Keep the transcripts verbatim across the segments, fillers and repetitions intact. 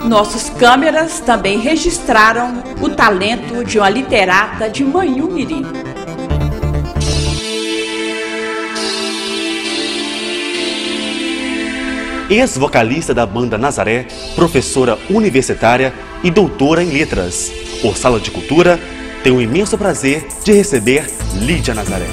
Nossas câmeras também registraram o talento de uma literata de Manhumirim. Ex-vocalista da banda Nazaré, professora universitária e doutora em letras, o Sala de Cultura tem o imenso prazer de receber Lídia Nazaré.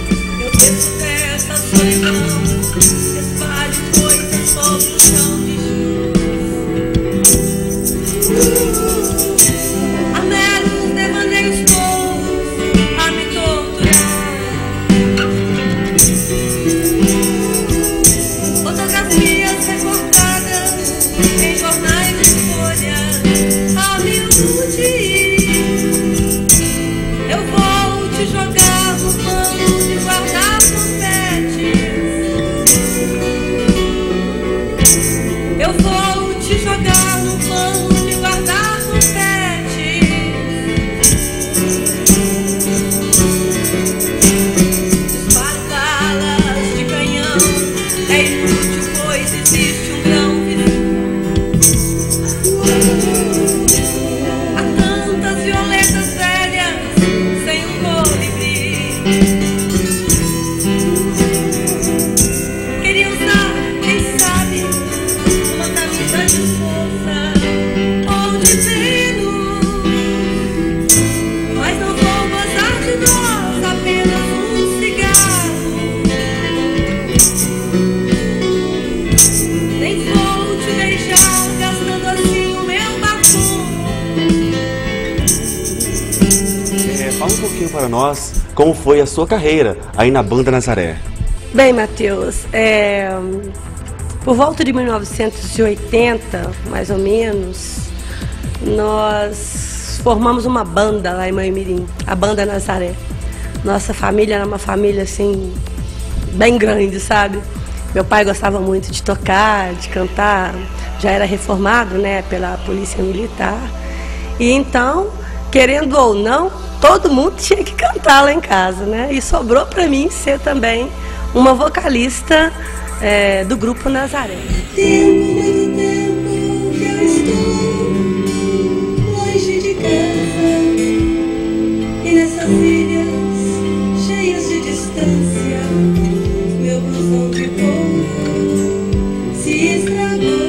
Fala um pouquinho para nós como foi a sua carreira aí na banda Nazaré. Bem, Matheus, é, por volta de mil novecentos e oitenta, mais ou menos, nós formamos uma banda lá em Manhumirim, a banda Nazaré. Nossa família era uma família assim, bem grande, sabe? Meu pai gostava muito de tocar, de cantar, já era reformado, né, pela Polícia Militar. E então, querendo ou não, todo mundo tinha que cantar lá em casa, né? E sobrou para mim ser também uma vocalista é, do grupo Nazaré. Tempo, muito tempo que eu estou longe de casa, e nessas ilhas cheias de distância, meu blusão de couro se estragou.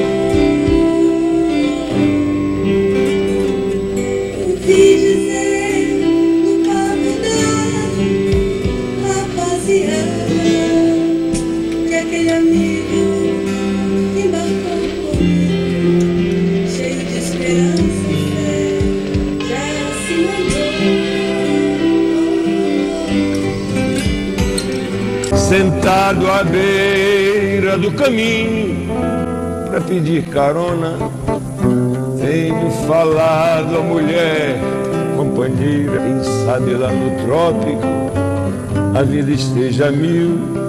Ouvi dizer no papo da rapaziada que aquele amigo embarcou comigo, cheio de esperança e fé, já se mandou. Sentado à beira do caminho para pedir carona, tenho falado a mulher companheira, quem sabe lá no trópico a vida esteja mil.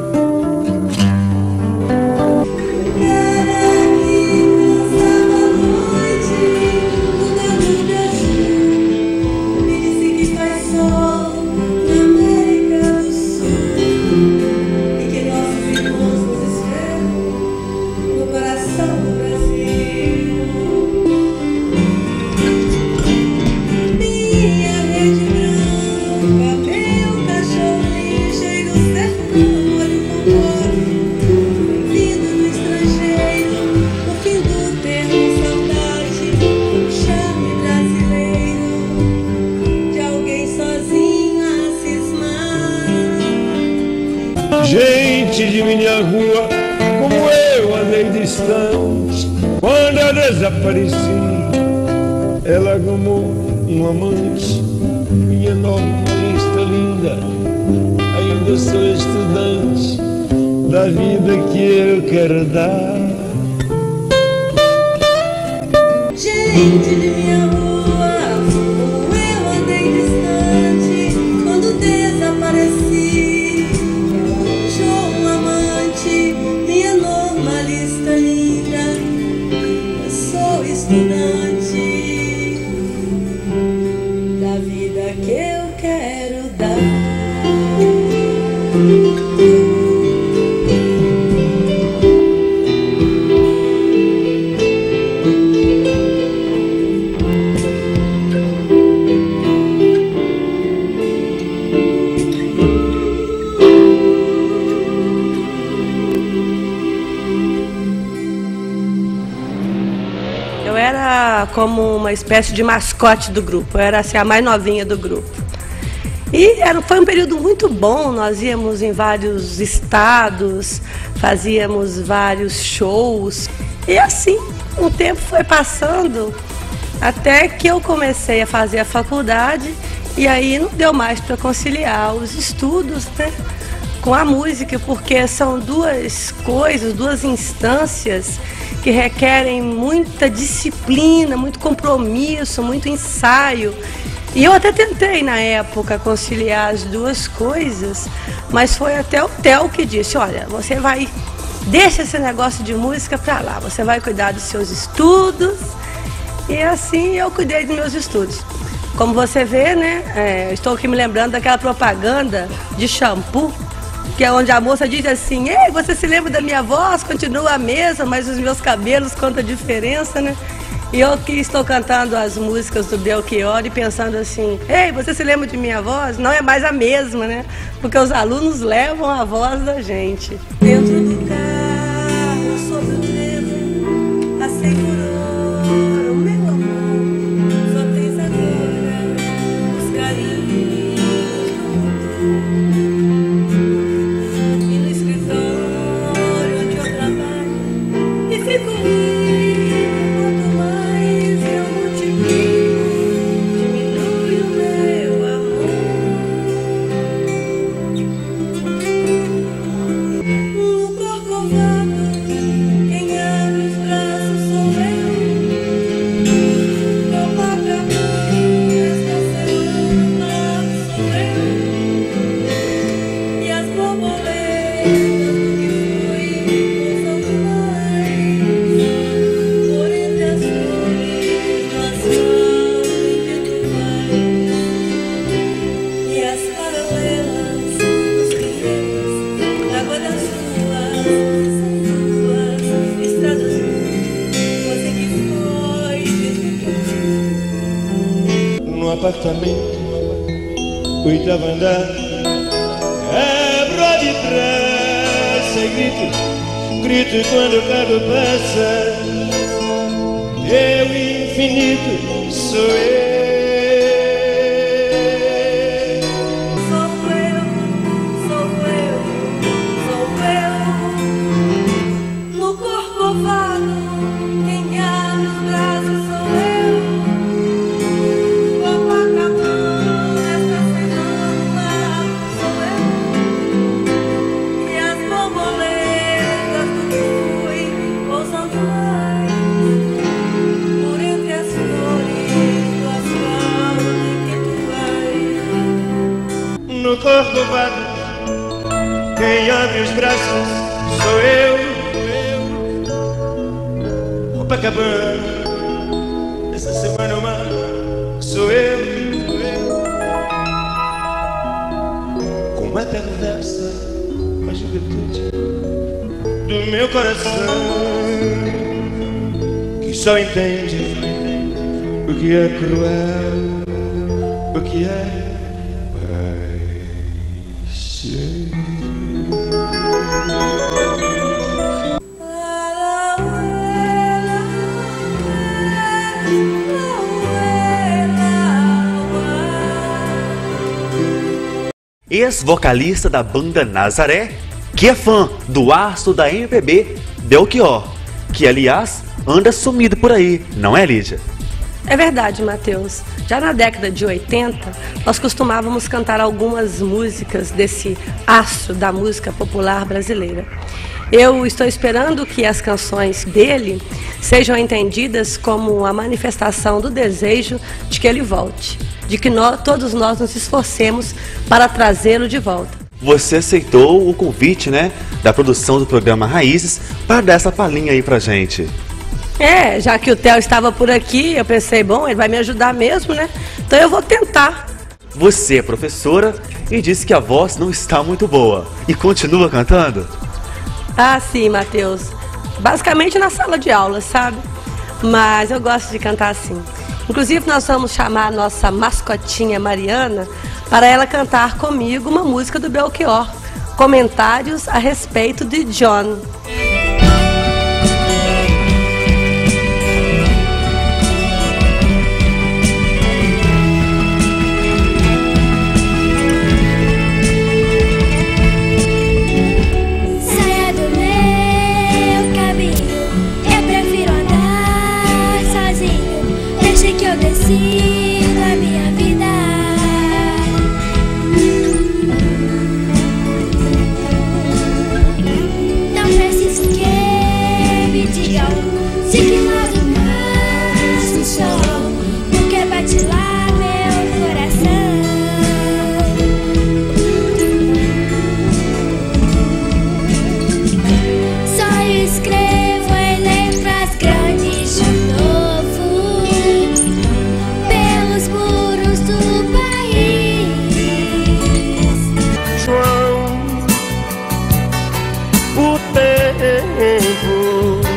Gente de minha rua, como eu andei distante, quando eu desapareci, ela arrumou um amante, minha nova lista linda. Ainda sou estudante da vida que eu quero dar. Gente de minha rua, como eu andei distante, quando desapareci, estudante da vida que eu quero dar. era como uma espécie de mascote do grupo, eu era assim, a mais novinha do grupo. E era, foi um período muito bom, nós íamos em vários estados, fazíamos vários shows. E assim, o tempo foi passando até que eu comecei a fazer a faculdade e aí não deu mais para conciliar os estudos, né, com a música, porque são duas coisas, duas instâncias que requerem muita disciplina, muito compromisso, muito ensaio. E eu até tentei, na época, conciliar as duas coisas, mas foi até o Theo que disse, olha, você vai, deixa esse negócio de música pra lá, você vai cuidar dos seus estudos. E assim eu cuidei dos meus estudos. Como você vê, né, é, estou aqui me lembrando daquela propaganda de shampoo, que é onde a moça diz assim, ei, você se lembra da minha voz? Continua a mesma, mas os meus cabelos contam a diferença, né? E eu que estou cantando as músicas do Belchior e pensando assim, ei, você se lembra de minha voz? Não é mais a mesma, né? Porque os alunos levam a voz da gente. Dentro do carro, sob o trevo, assegurou o meu amor. Só tens agora os carinhos e no escritório onde eu trabalho e fico rico quanto mais eu multiplico, diminui o meu amor. No Corcovado, quem abre os braços sou eu. Copacabana, estacionado sou eu. E as borboletas do que fui pousam demais por entre as flores do asfalto em que tu vais. E as paralelas dos pneus, água das ruas, são tuas estradas. Você que foi desde No apartamento, oitavo andar, quebra de trás, sem grito, grito quando o carro passa. Eu infinito sou eu. Sou eu, sou eu, sou eu. No Corcovado, quem abre os braços sou eu. Copacabana, estacionado sou eu. E as borboletas do que fui pousando mais por entre as flores do asfalto em que tu vais. No Corcovado, quem abre os braços sou eu. Copacabana, essa semana uma sou eu. Como é perversa a juventude do meu coração, que só entende o que é cruel, o que é Ex-vocalista da banda Nazaré, que é fã do astro da M P B, Belchior, que aliás anda sumido por aí, não é, Lídia? É verdade, Matheus. Já na década de oitenta, nós costumávamos cantar algumas músicas desse astro da música popular brasileira. Eu estou esperando que as canções dele sejam entendidas como a manifestação do desejo de que ele volte, de que nós, todos nós nos esforcemos para trazê-lo de volta. Você aceitou o convite, né, da produção do programa Raízes para dar essa palhinha aí pra gente. É, já que o Theo estava por aqui, eu pensei, bom, ele vai me ajudar mesmo, né? Então eu vou tentar. Você é professora e disse que a voz não está muito boa. E continua cantando? Ah, sim, Matheus. Basicamente na sala de aula, sabe? Mas eu gosto de cantar assim. Inclusive, nós vamos chamar a nossa mascotinha Mariana para ela cantar comigo uma música do Belchior. Comentários a respeito de John. De que lado nasce o sol? Porque bate lá meu coração. Só escrevo em letras grandes de novo pelos muros do país. João, o tempo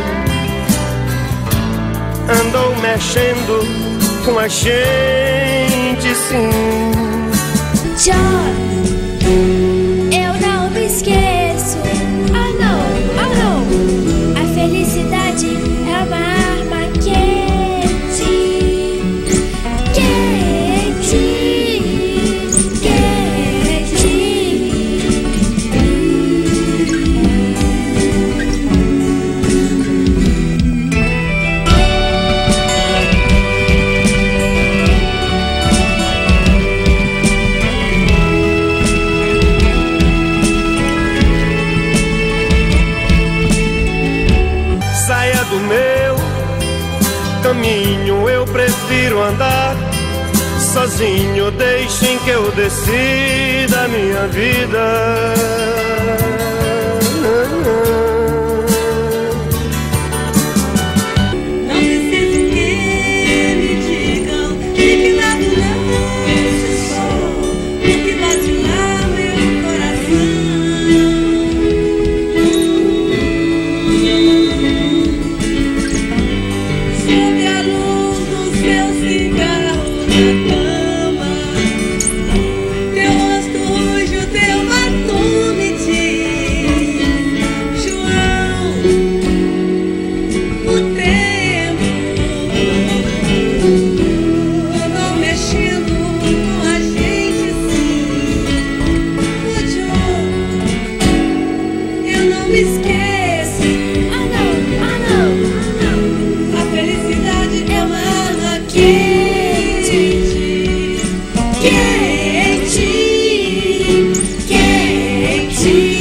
andou mexendo com a gente, sim. John, eu não me esqueço. Oh não, oh não. A felicidade é uma arma quente, quente, quente. Saia do meu caminho, eu prefiro andar sozinho. Deixem que eu decida a minha vida. Não preciso que me digam de que lado nasce o sol, de que bate lá meu coração. Sob a luz do seu cigarro na cama, teu rosto rujo, teu batom me diz: João, o tempo andou mexendo com a gente, sim. O João, eu não me esqueço. Oh não, oh não, oh não. A felicidade é uma arma quente, Quente, quente.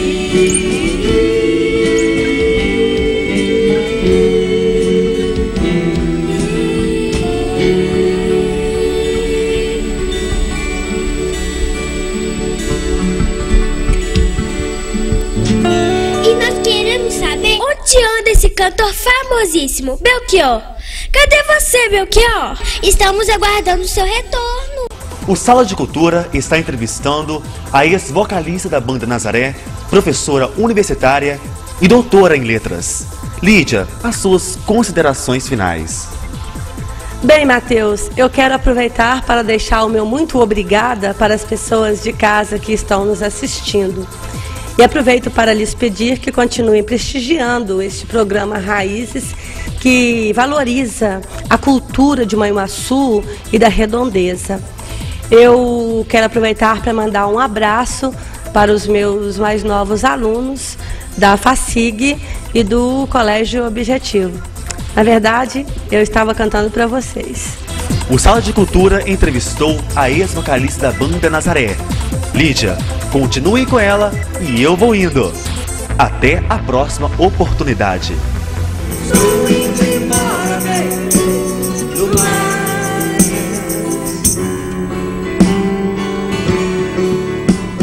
E nós queremos saber onde anda esse cantor famosíssimo, Belchior. Cadê você, Belchior? Estamos aguardando o seu retorno. O Sala de Cultura está entrevistando a ex-vocalista da banda Nazaré, professora universitária e doutora em letras. Lídia, as suas considerações finais. Bem, Matheus, eu quero aproveitar para deixar o meu muito obrigada para as pessoas de casa que estão nos assistindo. E aproveito para lhes pedir que continuem prestigiando este programa Raízes, que valoriza a cultura de Manhuaçu e da Redondeza. Eu quero aproveitar para mandar um abraço para os meus mais novos alunos da FACIG e do Colégio Objetivo. Na verdade, eu estava cantando para vocês. O Sala de Cultura entrevistou a ex-vocalista da banda Nazaré. Lídia, continue com ela e eu vou indo. Até a próxima oportunidade. sou indo embora, bem, do mar.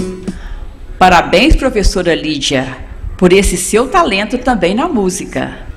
Parabéns, professora Lídia, por esse seu talento também na música.